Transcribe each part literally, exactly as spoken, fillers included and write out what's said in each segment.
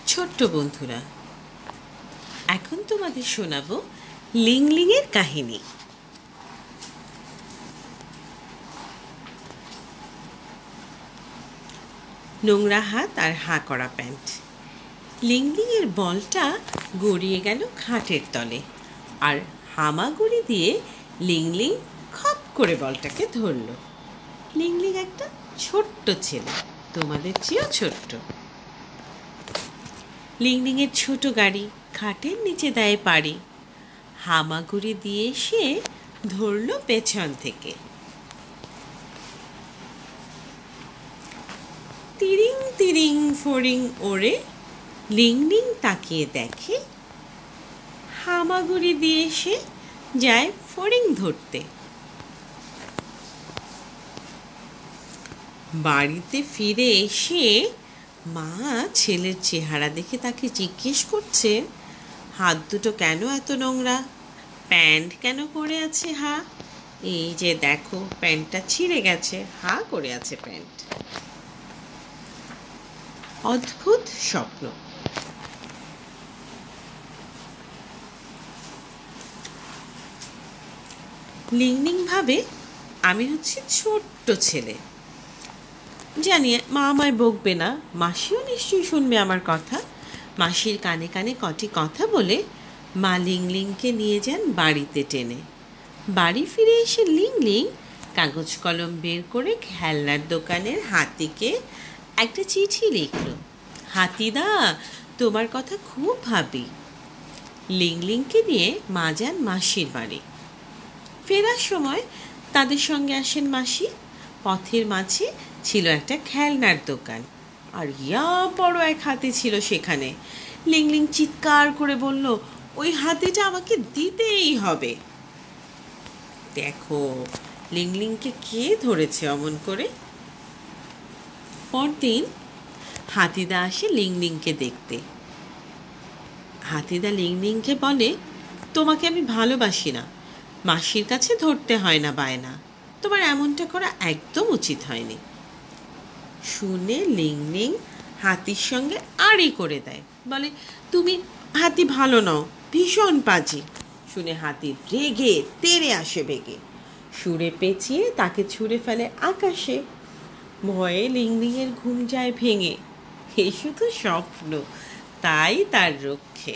ছোট্ট বন্ধুরা, এখন তোমাদের শোনাবো লিংলিংয়ের কাহিনী। নোংরা হাত আর হাঁ করা প্যান্ট। লিংলিংয়ের বলটা গড়িয়ে গেল খাটের তলে, আর হামাগুড়ি দিয়ে লিংলিং খপ করে বলটাকে ধরল। লিংলিং একটা ছোট্ট ছেলে, তোমাদের চেয়েও ছোট্ট। লিংলিংয়ের ছোট গাড়ি খাটের নিচে দেয় পাড়ি, হামাগুড়ি দিয়ে সে ধরল পেছন থেকে। তিরিং তিরিং ফড়িং ওড়ে, লিংলিং তাকিয়ে দেখে হামাগুড়ি দিয়ে সে যায় ফড়িং ধরতে। বাড়িতে ফিরে এসে মা ছেলের চেহারা দেখে তাকে জিজ্ঞেস করছে, হাত দুটো কেন এত নোংরা? প্যান্ট কেন করে আছে হা? এই যে দেখো, প্যান্টটা ছিঁড়ে গেছে, হা করে আছে প্যান্ট। অদ্ভুত স্বপ্ন। লিংলিং ভাবে, আমি হচ্ছে ছোট্ট ছেলে, জানি মা আমায় বকবে না, মাসিও নিশ্চয়ই শুনবে আমার কথা। মাসির কানে কানে কটি কথা বলে মা লিংলিংকে নিয়ে যান বাড়িতে টেনে। বাড়ি ফিরে এসে লিংলিং কাগজ কলম বের করে খেলনার দোকানের হাতিকে একটা চিঠি লিখল। হাতিদা, তোমার কথা খুব ভাবি। লিংলিংকে নিয়ে মা যান মাসির বাড়ি। ফেরার সময় তাদের সঙ্গে আসেন মাসি। পথের মাঝে ছিল একটা খেলনার দোকান, আর ইয়া বড় এক হাতি ছিল সেখানে। লিংলিং চিৎকার করে বলল, ওই হাতিটা আমাকে দিতেই হবে। দেখো লিংলিংকে কে ধরেছে অমন করে। পরদিন হাতিদা আসে লিংলিংকে দেখতে। হাতিদা লিংলিংকে বলে, তোমাকে আমি ভালোবাসি না, মাসির কাছে ধরতে হয় না বায়না, তোমার এমনটা করা একদম উচিত হয়নি। শুনে লিংলিং হাতির সঙ্গে আড়ি করে দেয়, বলে, তুমি হাতি ভালো নও, ভীষণ পাজি। শুনে হাতি রেগে তেড়ে আসে বেগে, সুরে পেঁচিয়ে তাকে ছুঁড়ে ফেলে আকাশে। ভয়ে লিংলিংয়ের ঘুম যায় ভেঙে, এ শুধু স্বপ্ন, তাই তার রক্ষে।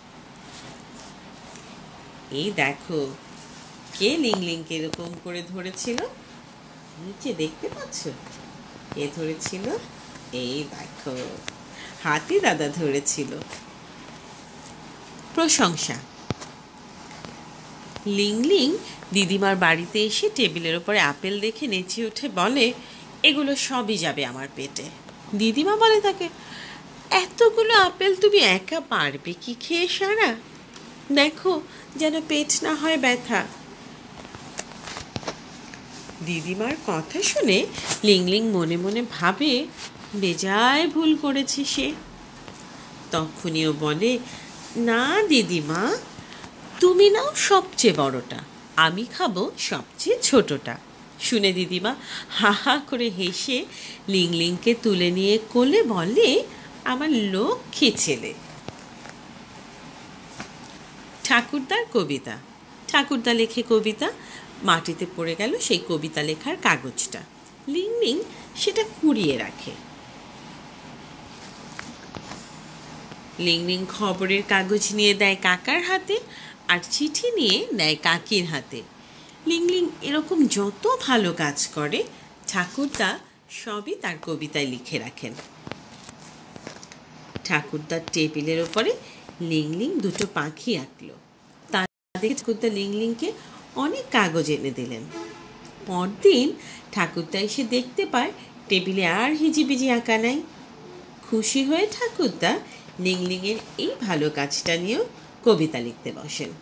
এই দেখো কে লিংলিংকে এরকম করে ধরেছিল, নিচে দেখতে পাচ্ছ কে ধরেছিল? এই দেখো, হাতি দাদা ধরেছিল। প্রশংসা। লিংলিং দিদিমার বাড়িতে এসে টেবিলের ওপরে আপেল দেখে নেচে উঠে বলে, এগুলো সবই যাবে আমার পেটে। দিদিমা বলে তাকে, এতগুলো আপেল তুমি একা পারবে কি খেয়ে সারা? দেখো যেন পেট না হয় ব্যথা। দিদিমার কথা শুনে লিংলিং মনে মনে ভাবে, বেজায় ভুল করেছে সে। তখনইও বলে, না দিদিমা, তুমি নাও সবচেয়ে বড়টা, আমি খাবো সবচেয়ে ছোটটা। শুনে দিদিমা হা হা করে হেসে লিংলিংকে তুলে নিয়ে কোলে বলে, আমার লক্ষ্মী ছেলে। ঠাকুরদার কবিতা। ঠাকুরদা লেখে কবিতা, মাটিতে পড়ে গেল সেই কবিতা লেখার কাগজটা। লিংলিং সেটা কুড়িয়ে রাখে। লিংলিং খবরের কাগজ নিয়ে দেয় কাকার হাতে, আর চিঠি নিয়ে দেয় কাকির হাতে। লিংলিং এরকম যত ভালো কাজ করে ঠাকুরদা সবই তার কবিতায় লিখে রাখেন। ঠাকুরদার টেবিলের ওপরে লিংলিং দুটো পাখি আঁকলো। তার দেখে ঠাকুরদা লিংলিংকে অনেক কাগজ এনে দিলেন। পরদিন ঠাকুরদা এসে দেখতে পায় টেবিলে আর হিজিবিজি আঁকা নাই। খুশি হয়ে ঠাকুরদা লিংলিংয়ের এই ভালো কাজটা নিয়েও কবিতা লিখতে বসেন।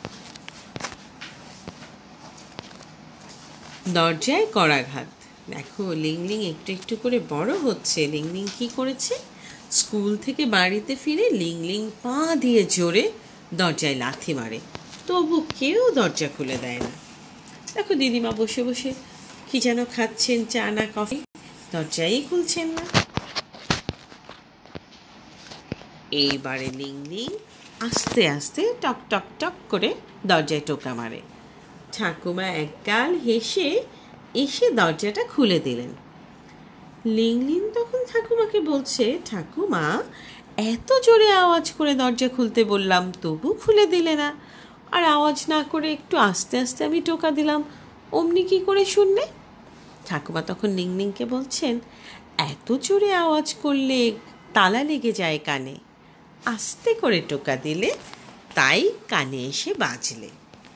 দরজায় করাঘাত। দেখো লিংলিং একটু একটু করে বড় হচ্ছে। লিংলিং কি করেছে? স্কুল থেকে বাড়িতে ফিরে লিংলিং পা দিয়ে জোরে দরজায় লাথি মারে, তবু কেউ দরজা খুলে দেয় না। দেখো দিদিমা বসে বসে কি যেন খাচ্ছেন, চা না কফি, দরজাই খুলছেন না। এইবারে লিংলিং আস্তে আস্তে টক টক টক করে দরজায় টোকা মারে। ঠাকুমা একগাল হেসে এসে দরজাটা খুলে দিলেন। লিংলিং তখন ঠাকুমাকে বলছে, ঠাকুমা, এত জোরে আওয়াজ করে দরজা খুলতে বললাম, তবু খুলে দিলে না, আর আওয়াজ না করে একটু আস্তে আস্তে আমি টোকা দিলাম, অমনি কি করে শুনলে? ঠাকুমা তখন লিংলিংকে বলছেন, এত জোরে আওয়াজ করলে তালা লেগে যায় কানে, আস্তে করে টোকা দিলে তাই কানে এসে বাজলে।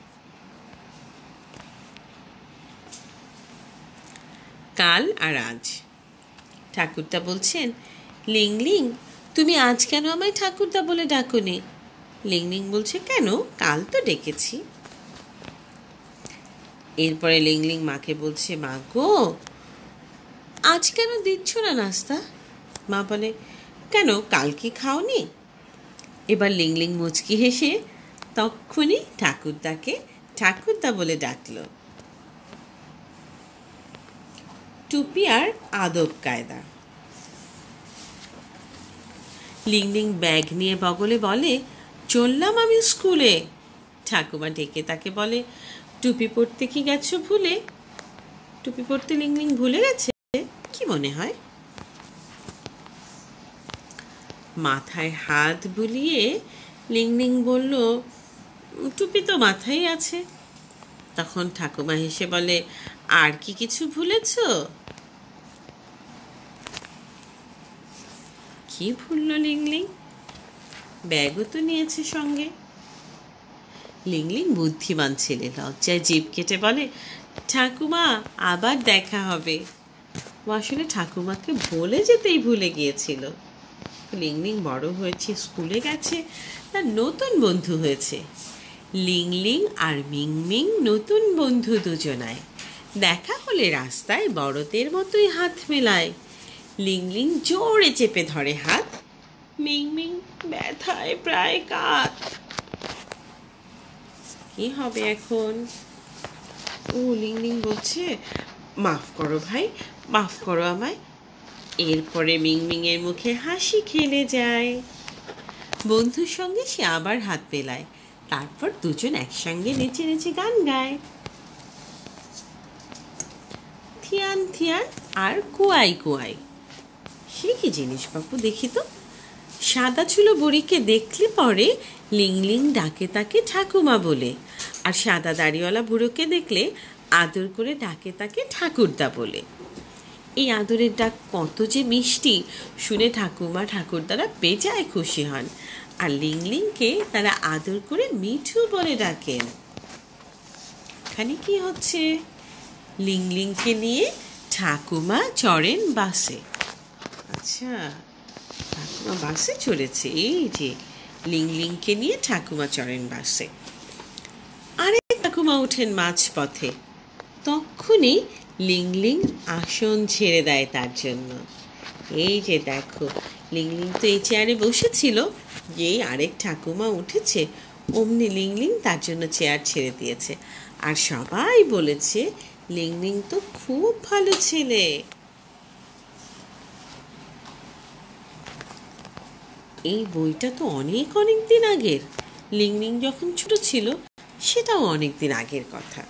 কাল আর আজ। ঠাকুরদা বলছেন, লিংলিং, তুমি আজ কেন আমায় ঠাকুরদা বলে ডাকোনি? লিংলিং বলছে, কেন, কাল তো ডেকেছি। এরপরে লিংলিং মাকে বলছে, মা গো, আজ কেন দিচ্ছ না নাস্তা? মা বলে, কেন, কাল কি খাওনি? এবার লিংলিং মুচকি হেসে তক্ষুনি ঠাকুরদাকে ঠাকুরদা বলে ডাকল। টুপি আর আদব কায়দা। লিংলিং ব্যাগ নিয়ে বগলে বলে, চললাম আমি স্কুলে। ঠাকুমা ডেকে তাকে বলে, টুপি পরতে কি গেছো ভুলে? টুপি পরতে লিংলিং ভুলে গেছে, কি মনে হয়? মাথায় হাত বুলিয়ে লিংলিং বলল, টুপি তো মাথায় আছে। তখন ঠাকুমা হেসে বলে, আর কি কিছু ভুলেছ? কি ভুলল লিংলিং? ব্যাগও তো নিয়েছে সঙ্গে। লিংলিং বুদ্ধিমান ছেলে, লজ্জায় জিভ কেটে বলে, ঠাকুমা, আবার দেখা হবে। ও আসলে ঠাকুমাকে বলে যেতেই ভুলে গিয়েছিল। লিংলিং বড় হয়েছে, স্কুলে গেছে, তার নতুন বন্ধু হয়েছে। লিংলিং আর মিংমিং নতুন বন্ধু দুজনায়। দেখা হলে রাস্তায় বড়দের মতোই হাত মেলায়। লিংলিং জোরে চেপে ধরে হাত, মিংমিং ব্যথায় প্রায় কাত। কি হবে এখন? ও লিংলিং বলছে, মাফ করো ভাই, মাফ করো আমায়। এরপরে মিংমিং এর মুখে হাসি খেলে যায়। বন্ধুর সঙ্গে সে আবার হাত মেলায়, তারপর দুজন একসঙ্গে নেচে নেচে গান গায়। থিয়ান থিয়ান আর কুয়াই কুয়াই। সে কি জিনিস বাপু, দেখি তো। সাদা চুলো বুড়িকে দেখলে পরে লিংলিং ডাকে তাকে ঠাকুমা বলে, আর সাদা দাড়িওয়ালা বুড়োকে দেখলে আদর করে ডাকে তাকে ঠাকুরদা বলে। এই আদরের ডাক কত যে মিষ্টি, শুনে ঠাকুমা ঠাকুরদারা বেজায় খুশি হন, আর লিংলিংকে তারা আদর করে মিঠু বলে ডাকেন। এখানে কি হচ্ছে? লিংলিংকে নিয়ে ঠাকুমা চড়েন বাসে। আচ্ছা, ঠাকুমা বাসে চড়েছে। এই যে লিংলিংকে নিয়ে ঠাকুমা চড়েন বাসে। আরেক ঠাকুমা ওঠেন মাঝপথে। তখনই লিংলিং আসন ছেড়ে দেয় তার জন্য। এই যে দেখো, লিংলিং তো এই চেয়ারে বসেছিল, যেই আরেক ঠাকুমা উঠেছে অমনি লিংলিং তার জন্য চেয়ার ছেড়ে দিয়েছে, আর সবাই বলেছে লিংলিং তো খুব ভালো ছেলে। এই বইটা তো অনেক অনেক দিন আগের। লিংলিং যখন ছোট ছিল সেটাও অনেক দিন আগের কথা।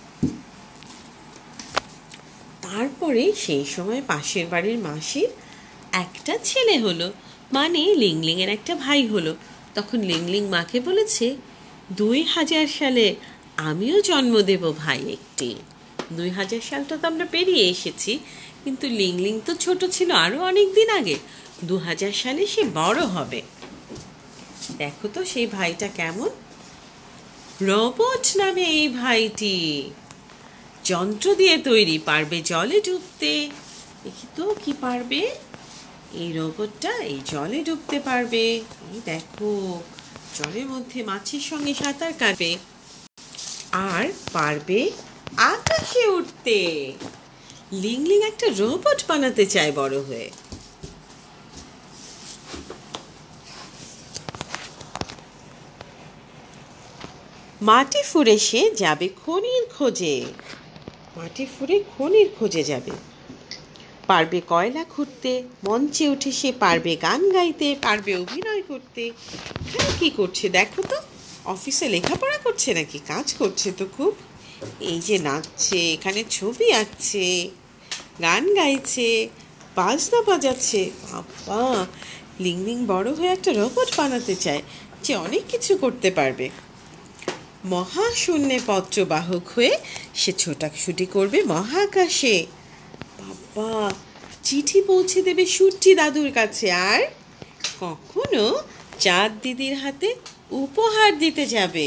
তারপরে সেই সময় পাশের বাড়ির মাসির একটা ছেলে হলো, মানে লিংলিং এর একটা ভাই হলো। তখন লিংলিং মাকে বলেছে, দুই হাজার সালে আমিও জন্ম দেব ভাই একটি। দুই হাজার সালটা তো আমরা পেরিয়ে এসেছি, কিন্তু লিংলিং তো ছোট ছিল আরো অনেক দিন আগে। দু হাজার সালে সে বড় হবে। দেখো তো সেই ভাইটা কেমন। রোবট নামে এই ভাইটি, যন্ত্র দিয়ে তৈরি, পারবে জলে ডুবতে। দেখি তো কি পারবে। এই রোবটটা এই জলে ডুবতে পারবে। এই দেখো, জলের মধ্যে মাছের সঙ্গে সাঁতার কাটবে, আর পারবে আকাশে উঠতে। লিংলিং একটা রোবট বানাতে চায় বড় হয়ে। মাটি ফুঁড়ে সে যাবে খনির খোঁজে। মাটি ফুঁড়ে খনির খোঁজে যাবে। পারবে কয়লা খুঁড়তে, মঞ্চে উঠে সে পারবে গান গাইতে, পারবে অভিনয় করতে। হ্যাঁ, কি করছে দেখো তো, অফিসে লেখাপড়া করছে নাকি? কাজ করছে তো খুব। এই যে নাচছে, এখানে ছবি আঁকছে, গান গাইছে, বাজনা বাজাচ্ছে। বাবা, লিংলিং বড় হয়ে একটা রোবট বানাতে চায়, যে অনেক কিছু করতে পারবে। মহাশূন্যে পত্রবাহক হয়ে সে ছোটাছুটি করবে মহাকাশে। বাবা, চিঠি পৌঁছে দেবে সুট্টি দাদুর কাছে, আর কখনো চাঁদ দিদির হাতে উপহার দিতে যাবে।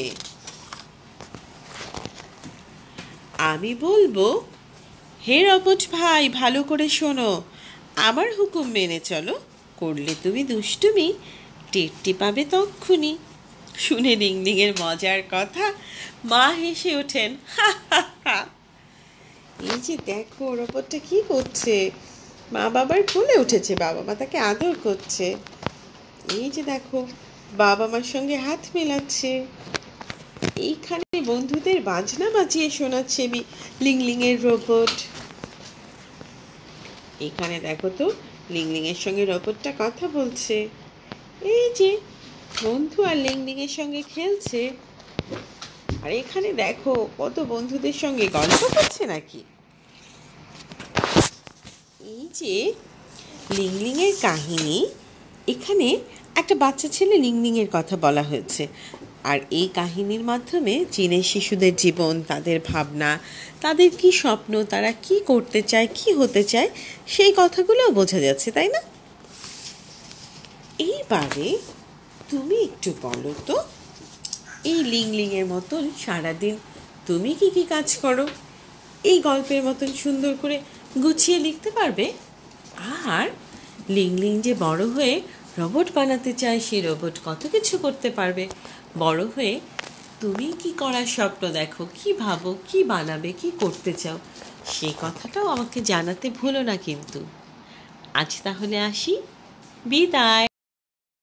আমি বলবো, হে রবট ভাই, ভালো করে শোনো, আমার হুকুম মেনে চলো। করলে তুমি দুষ্টুমি, টেরটি পাবে তক্ষুনি। শুনে লিংলিংয়ের মজার কথা মা হেসে ওঠেন। হা হা হা। এই যে দেখো, রোবটটা কি করছে, মা বাবার কোলে উঠেছে, বাবা মা তাকে আদর করছে। এই যে দেখো, বাবা মার সঙ্গে হাত মেলাচ্ছে। এইখানে বন্ধুদের বাজনা বাজিয়ে শোনাচ্ছে লিংলিংয়ের রোবট। এখানে দেখো তো, লিংলিংয়ের সঙ্গে রোবটটা কথা বলছে। এই যে বন্ধু আর লিংলিংয়ের সঙ্গে খেলছে। আর এখানে দেখো, কত বন্ধুদের সঙ্গে গল্প করছে নাকি। এই যে লিংলিংয়ের কাহিনী, এখানে একটা বাচ্চা ছেলে লিংলিংয়ের কথা বলা হয়েছে। আর এই কাহিনীর মাধ্যমে চীনের শিশুদের জীবন, তাদের ভাবনা, তাদের কি স্বপ্ন, তারা কি করতে চায়, কি হতে চায়, সেই কথাগুলোও বোঝা যাচ্ছে, তাই না? এইবারে তুমি একটু বলো তো, এই লিংলিংয়ের মতন সারাদিন তুমি কি কি কাজ করো? এই গল্পের মতন সুন্দর করে গুছিয়ে লিখতে পারবে? আর লিংলিং যে বড় হয়ে রোবট বানাতে চায়, সেই রোবট কত কিছু করতে পারবে। বড় হয়ে তুমি কি করার স্বপ্ন দেখো, কি ভাবো, কি বানাবে, কি করতে চাও, সেই কথাটাও আমাকে জানাতে ভুলো না কিন্তু। আজ তাহলে আসি, বিদায়।